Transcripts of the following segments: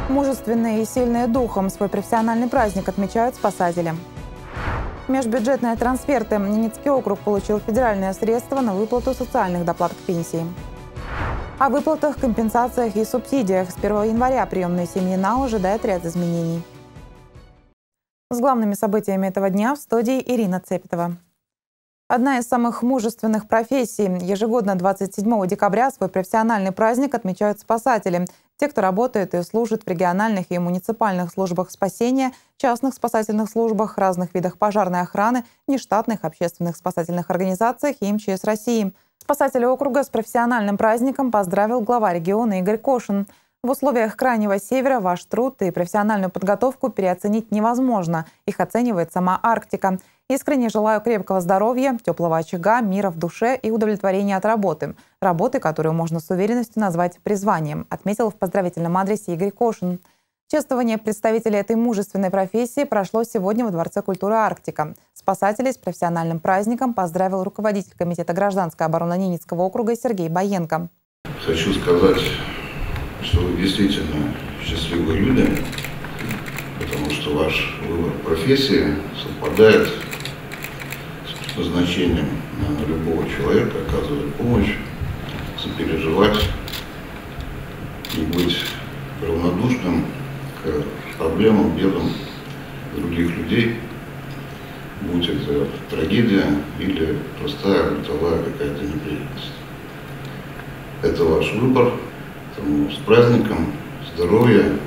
Мужественные и сильные духом свой профессиональный праздник отмечают спасатели. Межбюджетные трансферты. Ненецкий округ получил федеральные средства на выплату социальных доплат к пенсии. О выплатах, компенсациях и субсидиях. С 1 января приемные семьи НАУ ожидает ряд изменений. С главными событиями этого дня в студии Ирина Цепетова. Одна из самых мужественных профессий. Ежегодно 27 декабря свой профессиональный праздник отмечают спасатели. Те, кто работает и служит в региональных и муниципальных службах спасения, частных спасательных службах, разных видах пожарной охраны, нештатных общественных спасательных организациях и МЧС России. Спасатели округа с профессиональным праздником поздравил глава региона Игорь Кошин. В условиях Крайнего Севера ваш труд и профессиональную подготовку переоценить невозможно. Их оценивает сама Арктика. Искренне желаю крепкого здоровья, теплого очага, мира в душе и удовлетворения от работы. Работы, которую можно с уверенностью назвать призванием, отметил в поздравительном адресе Игорь Кошин. Чествование представителей этой мужественной профессии прошло сегодня во Дворце культуры «Арктика». Спасателей с профессиональным праздником поздравил руководитель Комитета гражданской обороны Ненецкого округа Сергей Боенко. Хочу сказать, что вы действительно счастливые люди, потому что ваш выбор профессии совпадает с предназначением, наверное, любого человека оказывать помощь, сопереживать и быть равнодушным к проблемам, бедам других людей, будь это трагедия или простая бытовая какая-то неприятность. Это ваш выбор. Поэтому с праздником, здоровья,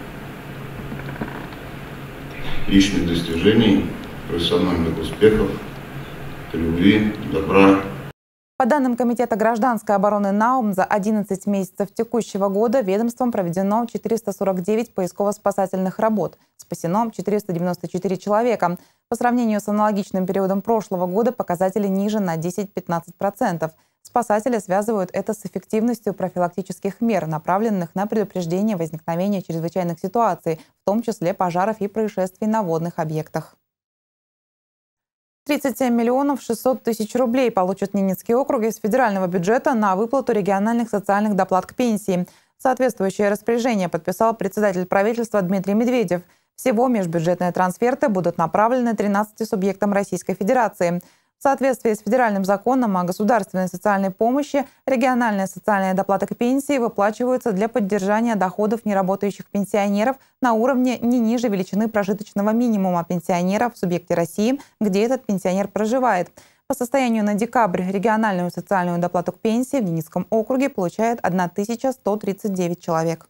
личных достижений, профессиональных успехов, любви, добра. По данным Комитета гражданской обороны НАУ, за 11 месяцев текущего года ведомством проведено 449 поисково-спасательных работ. Спасено 494 человека. По сравнению с аналогичным периодом прошлого года показатели ниже на 10-15%. Спасатели связывают это с эффективностью профилактических мер, направленных на предупреждение возникновения чрезвычайных ситуаций, в том числе пожаров и происшествий на водных объектах. 37 миллионов 600 тысяч рублей получат Ненецкий округ из федерального бюджета на выплату региональных социальных доплат к пенсии. Соответствующее распоряжение подписал председатель правительства Дмитрий Медведев. Всего межбюджетные трансферты будут направлены 13 субъектам Российской Федерации. В соответствии с федеральным законом о государственной социальной помощи, региональные социальные доплаты к пенсии выплачиваются для поддержания доходов неработающих пенсионеров на уровне не ниже величины прожиточного минимума пенсионера в субъекте России, где этот пенсионер проживает. По состоянию на декабрь региональную социальную доплату к пенсии в Ненецком округе получает 1139 человек.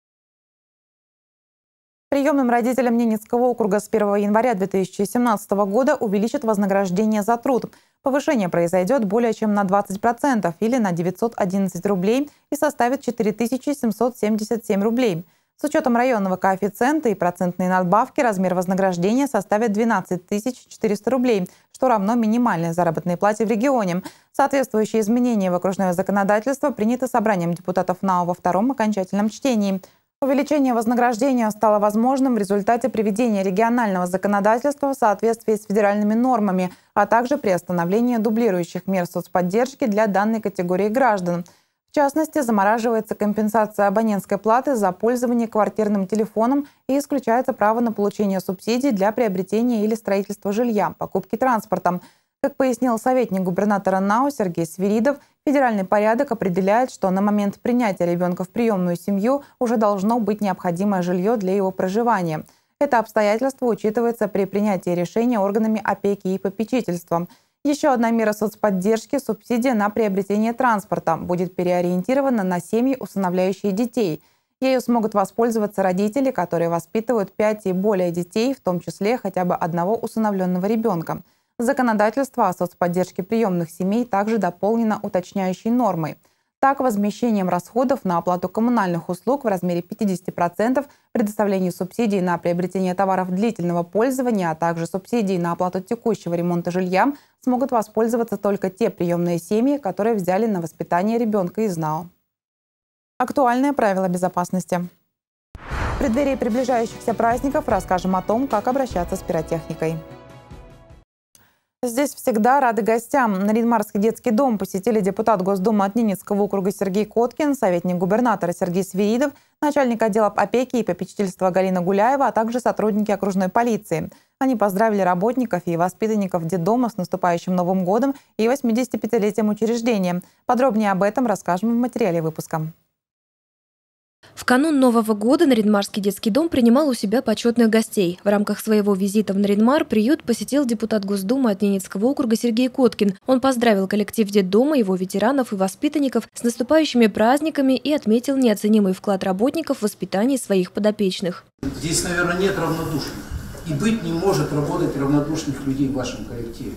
Приемным родителям Ненецкого округа с 1 января 2017 года увеличат вознаграждение за труд. Повышение произойдет более чем на 20% или на 911 рублей и составит 4777 рублей. С учетом районного коэффициента и процентной надбавки размер вознаграждения составит 12 400 рублей, что равно минимальной заработной плате в регионе. Соответствующие изменения в окружное законодательство приняты собранием депутатов НАУ во втором окончательном чтении. Увеличение вознаграждения стало возможным в результате приведения регионального законодательства в соответствии с федеральными нормами, а также приостановления дублирующих мер соцподдержки для данной категории граждан. В частности, замораживается компенсация абонентской платы за пользование квартирным телефоном и исключается право на получение субсидий для приобретения или строительства жилья, покупки транспорта. Как пояснил советник губернатора НАУ Сергей Свиридов, федеральный порядок определяет, что на момент принятия ребенка в приемную семью уже должно быть необходимое жилье для его проживания. Это обстоятельство учитывается при принятии решения органами опеки и попечительства. Еще одна мера соцподдержки – субсидия на приобретение транспорта – будет переориентирована на семьи, усыновляющие детей. Ею смогут воспользоваться родители, которые воспитывают 5 и более детей, в том числе хотя бы одного усыновленного ребенка. Законодательство о соцподдержке приемных семей также дополнено уточняющей нормой. Так, возмещением расходов на оплату коммунальных услуг в размере 50%, предоставлению субсидий на приобретение товаров длительного пользования, а также субсидий на оплату текущего ремонта жилья смогут воспользоваться только те приемные семьи, которые взяли на воспитание ребенка из НАУ. Актуальные правила безопасности. В преддверии приближающихся праздников расскажем о том, как обращаться с пиротехникой. Здесь всегда рады гостям. Наринмарский детский дом посетили депутат Госдумы от Ненецкого округа Сергей Коткин, советник губернатора Сергей Свиридов, начальник отдела опеки и попечительства Галина Гуляева, а также сотрудники окружной полиции. Они поздравили работников и воспитанников детдома с наступающим Новым годом и 85-летием учреждения. Подробнее об этом расскажем в материале выпуска. В канун Нового года Наринмарский детский дом принимал у себя почетных гостей. В рамках своего визита в Наринмар приют посетил депутат Госдумы от Ненецкого округа Сергей Коткин. Он поздравил коллектив детдома, его ветеранов и воспитанников с наступающими праздниками и отметил неоценимый вклад работников в воспитание своих подопечных. Здесь, наверное, нет равнодушных. И быть не может работать равнодушных людей в вашем коллективе.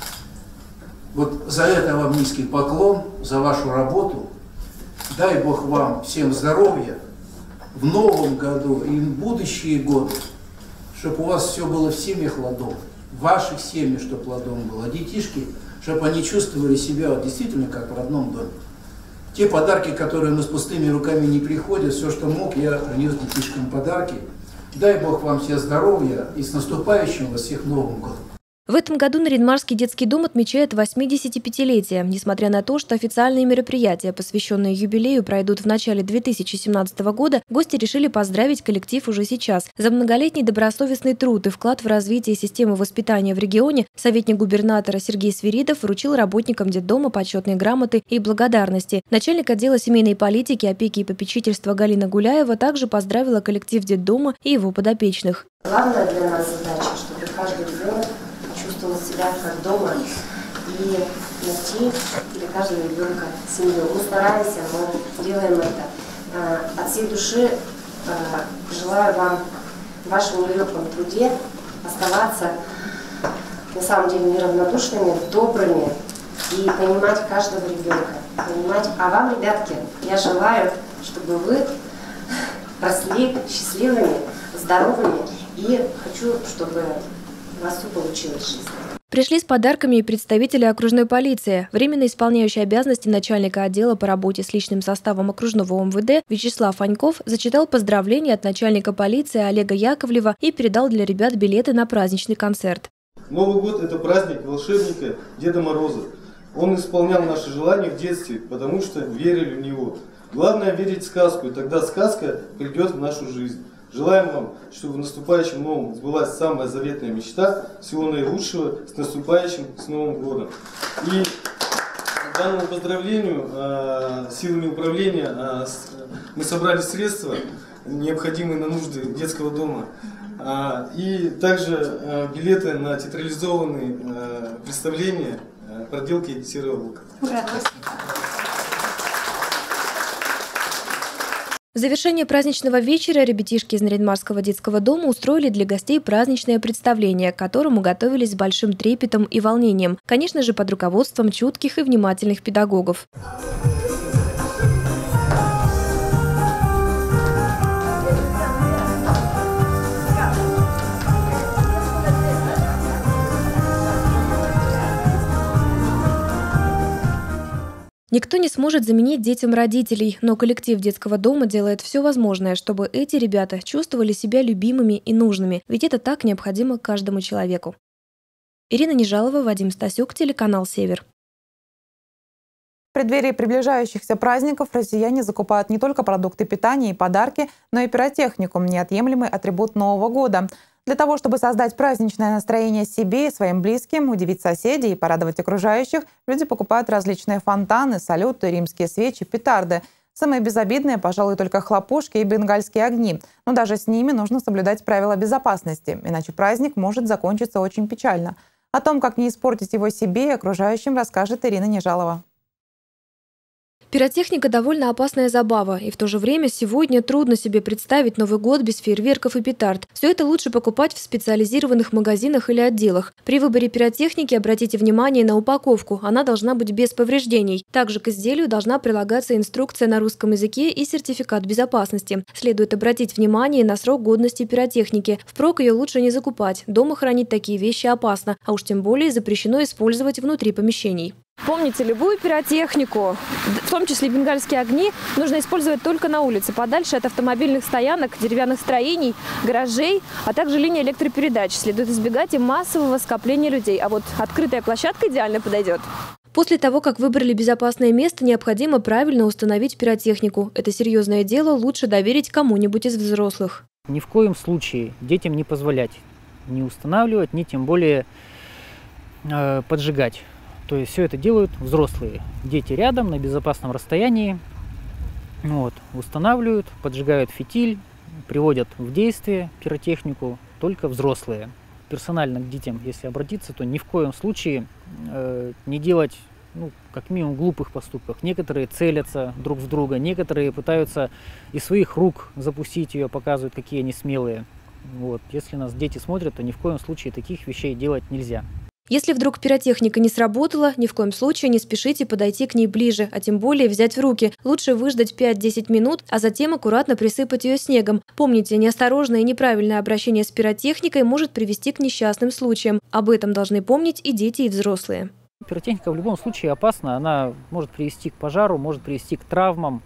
Вот за это вам низкий поклон, за вашу работу. Дай Бог вам всем здоровья в новом году и в будущие годы, чтобы у вас все было в семьях ладом, в ваших семьях, чтобы ладом было, а детишки, чтобы они чувствовали себя действительно как в родном доме. Те подарки, которые мы с пустыми руками не приходят, все, что мог, я принес детишкам подарки. Дай Бог вам всем здоровья и с наступающим вас всех Новым годом. В этом году Наринмарский детский дом отмечает 85-летие. Несмотря на то, что официальные мероприятия, посвященные юбилею, пройдут в начале 2017 года, гости решили поздравить коллектив уже сейчас. За многолетний добросовестный труд и вклад в развитие системы воспитания в регионе советник губернатора Сергей Свиридов вручил работникам детдома почетные грамоты и благодарности. Начальник отдела семейной политики, опеки и попечительства Галина Гуляева также поздравила коллектив детдома и его подопечных. Главная для нас задача, чтобы каждый ребенок чувствовал себя как дома и найти для каждого ребенка семью. Мы стараемся, мы делаем это. От всей души желаю вам в вашем нелегком труде оставаться на самом деле неравнодушными, добрыми и понимать каждого ребенка. Понимать. А вам, ребятки, я желаю, чтобы вы росли счастливыми, здоровыми, и хочу, чтобы у вас все получилось в жизни. Пришли с подарками и представители окружной полиции. Временно исполняющий обязанности начальника отдела по работе с личным составом окружного МВД Вячеслав Аньков зачитал поздравления от начальника полиции Олега Яковлева и передал для ребят билеты на праздничный концерт. Новый год – это праздник волшебника Деда Мороза. Он исполнял наши желания в детстве, потому что верили в него. Главное – верить в сказку, и тогда сказка придет в нашу жизнь. Желаем вам, чтобы в наступающем новом сбылась самая заветная мечта. Всего наилучшего, с наступающим, с Новым годом. И к данному поздравлению силами управления мы собрали средства, необходимые на нужды детского дома. И также билеты на театрализованные представления проделки «Серого волка». В завершение праздничного вечера ребятишки из Наринмарского детского дома устроили для гостей праздничное представление, к которому готовились с большим трепетом и волнением, конечно же, под руководством чутких и внимательных педагогов. Никто не сможет заменить детям родителей, но коллектив детского дома делает все возможное, чтобы эти ребята чувствовали себя любимыми и нужными, ведь это так необходимо каждому человеку. Ирина Нежалова, Вадим Стасюк, телеканал «Север». В преддверии приближающихся праздников россияне закупают не только продукты питания и подарки, но и пиротехнику – неотъемлемый атрибут Нового года. Для того, чтобы создать праздничное настроение себе и своим близким, удивить соседей и порадовать окружающих, люди покупают различные фонтаны, салюты, римские свечи, петарды. Самые безобидные, пожалуй, только хлопушки и бенгальские огни. Но даже с ними нужно соблюдать правила безопасности, иначе праздник может закончиться очень печально. О том, как не испортить его себе и окружающим, расскажет Ирина Нежалова. Пиротехника – довольно опасная забава, и в то же время сегодня трудно себе представить Новый год без фейерверков и петард. Все это лучше покупать в специализированных магазинах или отделах. При выборе пиротехники обратите внимание на упаковку, она должна быть без повреждений. Также к изделию должна прилагаться инструкция на русском языке и сертификат безопасности. Следует обратить внимание на срок годности пиротехники. Впрок ее лучше не закупать, дома хранить такие вещи опасно, а уж тем более запрещено использовать внутри помещений. Помните, любую пиротехнику, в том числе бенгальские огни, нужно использовать только на улице, подальше от автомобильных стоянок, деревянных строений, гаражей, а также линии электропередач. Следует избегать и массового скопления людей, а вот открытая площадка идеально подойдет. После того, как выбрали безопасное место, необходимо правильно установить пиротехнику. Это серьезное дело, лучше доверить кому-нибудь из взрослых. Ни в коем случае детям не позволять ни устанавливать, ни тем более поджигать. То есть все это делают взрослые. Дети рядом, на безопасном расстоянии. Устанавливают, поджигают фитиль, приводят в действие пиротехнику только взрослые. Персонально к детям, если обратиться, то ни в коем случае не делать, как минимум, глупых поступков. Некоторые целятся друг в друга, некоторые пытаются из своих рук запустить ее, показывают, какие они смелые. Если нас дети смотрят, то ни в коем случае таких вещей делать нельзя. Если вдруг пиротехника не сработала, ни в коем случае не спешите подойти к ней ближе, а тем более взять в руки. Лучше выждать 5-10 минут, а затем аккуратно присыпать ее снегом. Помните, неосторожное и неправильное обращение с пиротехникой может привести к несчастным случаям. Об этом должны помнить и дети, и взрослые. Пиротехника в любом случае опасна. Она может привести к пожару, может привести к травмам.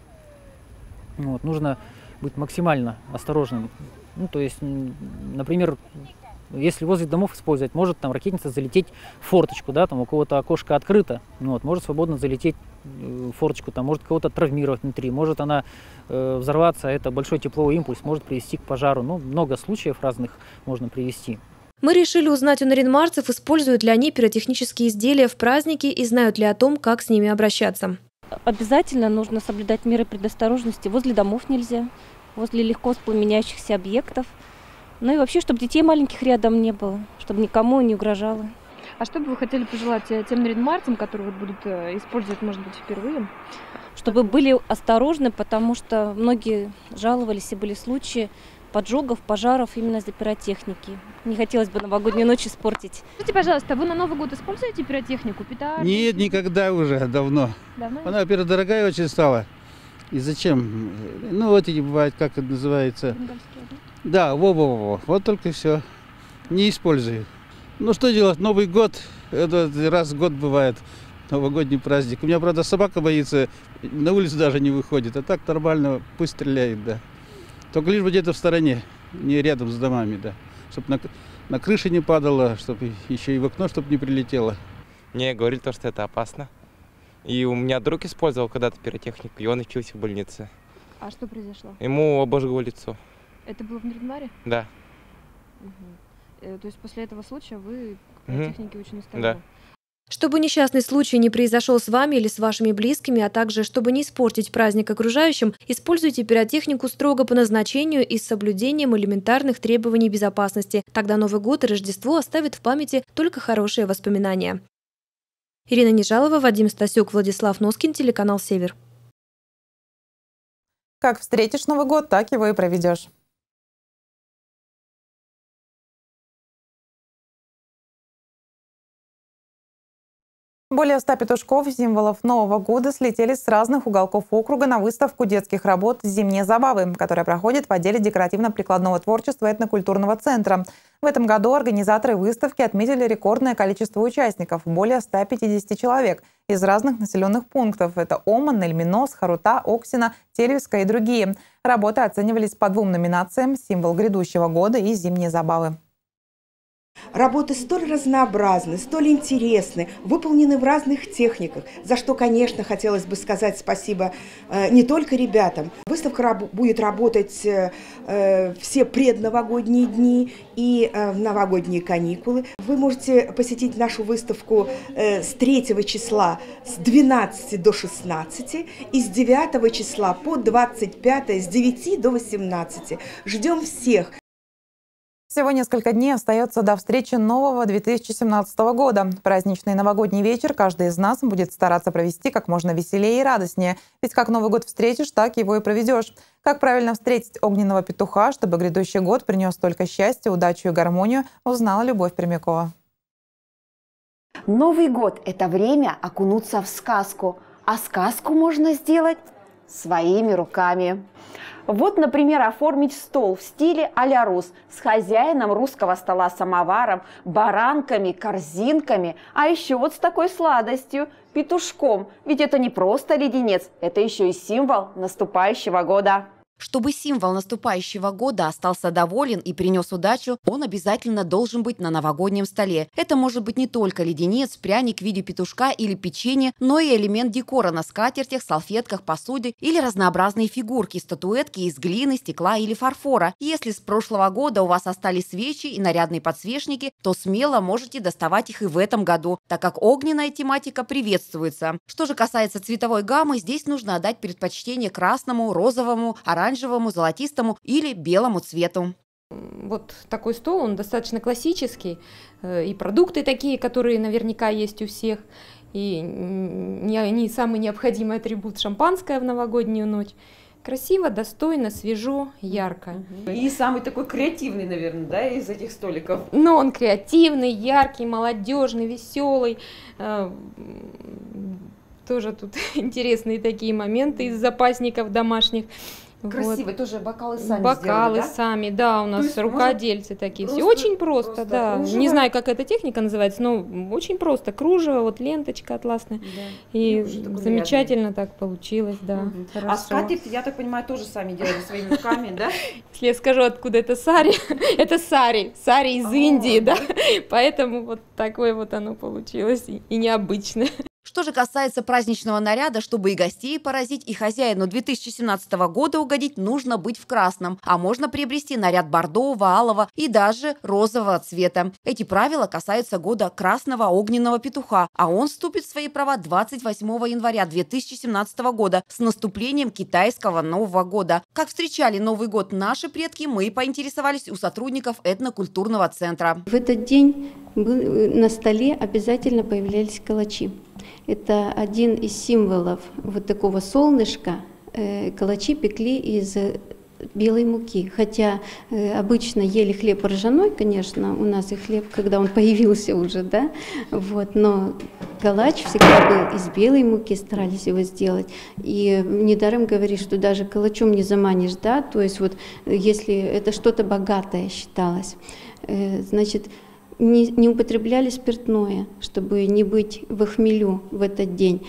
Нужно быть максимально осторожным. То есть, например, если возле домов использовать, может там ракетница залететь в форточку, там у кого-то окошко открыто, может свободно залететь в форточку, может кого-то травмировать внутри, может она взорваться, это большой тепловой импульс, может привести к пожару. Много случаев разных можно привести. Мы решили узнать у наринмарцев, используют ли они пиротехнические изделия в праздники и знают ли о том, как с ними обращаться. Обязательно нужно соблюдать меры предосторожности. Возле домов нельзя, возле легко воспламеняющихся объектов. И вообще, чтобы детей маленьких рядом не было, чтобы никому не угрожало. А что бы вы хотели пожелать тем наринмарцам, которые будут использовать, может быть, впервые? Чтобы были осторожны, потому что многие жаловались, и были случаи поджогов, пожаров именно из-за пиротехники. Не хотелось бы новогоднюю ночь испортить. Скажите, пожалуйста, вы на Новый год используете пиротехнику? Нет, никогда уже, давно. Она, во-первых, дорогая очень стала. И зачем? Эти бывают, как это называется? Да, вот только все. Не использую. Что делать? Новый год, это раз в год бывает, новогодний праздник. У меня, правда, собака боится, на улицу даже не выходит. А так нормально, пусть стреляет, да. Только лишь бы где-то в стороне, не рядом с домами, да. Чтобы на крыше не падало, чтобы еще и в окно, чтобы не прилетело. Мне говорили, что это опасно. И у меня друг использовал когда-то пиротехнику, и он учился в больнице. А что произошло? Ему обожгло лицо. Это было в Наринмаре? Да. То есть после этого случая вы к пиротехнике очень осторожны? Да. Чтобы несчастный случай не произошел с вами или с вашими близкими, а также чтобы не испортить праздник окружающим, используйте пиротехнику строго по назначению и с соблюдением элементарных требований безопасности. Тогда Новый год и Рождество оставят в памяти только хорошие воспоминания. Ирина Нежалова, Вадим Стасюк, Владислав Носкин, телеканал «Север». Как встретишь Новый год, так его и проведешь. Более 100 петушков, символов Нового года, слетели с разных уголков округа на выставку детских работ «Зимние забавы», которая проходит в отделе декоративно-прикладного творчества этнокультурного центра. В этом году организаторы выставки отметили рекордное количество участников – более 150 человек из разных населенных пунктов. Это Оман, Эльминос, Харута, Оксина, Тельвиска и другие. Работы оценивались по 2 номинациям – «Символ грядущего года» и «Зимние забавы». Работы столь разнообразны, столь интересны, выполнены в разных техниках, за что, конечно, хотелось бы сказать спасибо не только ребятам. Выставка будет работать все предновогодние дни и новогодние каникулы. Вы можете посетить нашу выставку с 3 числа с 12 до 16 и с 9 числа по 25 с 9 до 18. Ждем всех! Всего несколько дней остается до встречи нового 2017 года. Праздничный новогодний вечер каждый из нас будет стараться провести как можно веселее и радостнее. Ведь как Новый год встретишь, так его и проведешь. Как правильно встретить огненного петуха, чтобы грядущий год принес только счастье, удачу и гармонию, узнала Любовь Пермякова. Новый год – это время окунуться в сказку. А сказку можно сделать своими руками. Вот, например, оформить стол в стиле а-ля Рус с хозяином русского стола самоваром, баранками, корзинками, а еще вот с такой сладостью – петушком. Ведь это не просто леденец, это еще и символ наступающего года. Чтобы символ наступающего года остался доволен и принес удачу, он обязательно должен быть на новогоднем столе. Это может быть не только леденец, пряник в виде петушка или печенье, но и элемент декора на скатертях, салфетках, посуде или разнообразные фигурки, статуэтки из глины, стекла или фарфора. Если с прошлого года у вас остались свечи и нарядные подсвечники, то смело можете доставать их и в этом году, так как огненная тематика приветствуется. Что же касается цветовой гаммы, здесь нужно отдать предпочтение красному, розовому, оранжевому, золотистому или белому цвету. Вот такой стол, он достаточно классический, и продукты такие, которые наверняка есть у всех, и не самый необходимый атрибут шампанское в новогоднюю ночь. Красиво, достойно, свежо, ярко. И самый такой креативный, наверное, да, из этих столиков? Но он креативный, яркий, молодежный, веселый. Тоже тут интересные такие моменты из запасников домашних. Красивые, тоже бокалы сами Бокалы сделали, да? сами, да, у нас рукодельцы такие все. Очень просто, да. Кружево. Не знаю, как эта техника называется, но очень просто. Кружево, вот ленточка атласная. Да. И замечательно так получилось, да. А скатерть, я так понимаю, тоже сами делали своими руками, да? Если я скажу, откуда это сари, это сари из Индии, да. Поэтому вот такое вот оно получилось и необычное. Что же касается праздничного наряда, чтобы и гостей поразить, и хозяину 2017 года угодить, нужно быть в красном, а можно приобрести наряд бордового, алого и даже розового цвета. Эти правила касаются года красного огненного петуха, а он вступит в свои права 28 января 2017 года с наступлением китайского Нового года. Как встречали Новый год наши предки, мы поинтересовались у сотрудников этнокультурного центра. В этот день на столе обязательно появлялись калачи. Это один из символов вот такого солнышка. Калачи пекли из белой муки. Хотя обычно ели хлеб ржаной, конечно, у нас и хлеб, когда он появился уже, да, вот, но калач всегда был из белой муки, старались его сделать. И недаром говоришь, что даже калачом не заманишь, да, то есть вот если это что-то богатое считалось, значит, не употребляли спиртное, чтобы не быть в хмелю в этот день.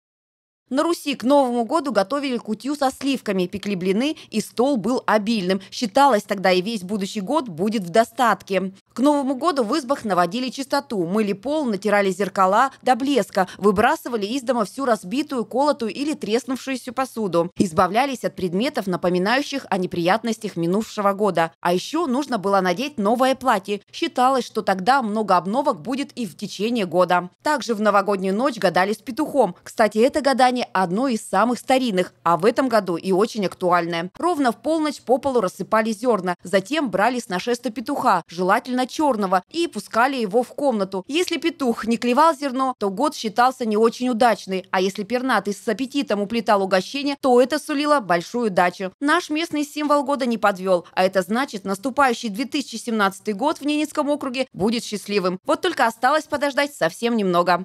На Руси к Новому году готовили кутью со сливками, пекли блины, и стол был обильным. Считалось тогда, и весь будущий год будет в достатке. К Новому году в избах наводили чистоту, мыли пол, натирали зеркала до блеска, выбрасывали из дома всю разбитую, колотую или треснувшуюся посуду. Избавлялись от предметов, напоминающих о неприятностях минувшего года. А еще нужно было надеть новое платье. Считалось, что тогда много обновок будет и в течение года. Также в новогоднюю ночь гадали с петухом. Кстати, это гадание одно из самых старинных, а в этом году и очень актуальное. Ровно в полночь по полу рассыпали зерна, затем брали с нашеста петуха, желательно черного, и пускали его в комнату. Если петух не клевал зерно, то год считался не очень удачный, а если пернатый с аппетитом уплетал угощение, то это сулило большую удачу. Наш местный символ года не подвел, а это значит, наступающий 2017 год в Ненецком округе будет счастливым. Вот только осталось подождать совсем немного.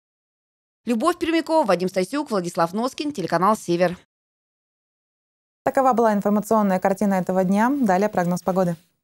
Любовь Пермякова, Вадим Стасюк, Владислав Носкин, телеканал «Север». Такова была информационная картина этого дня. Далее прогноз погоды.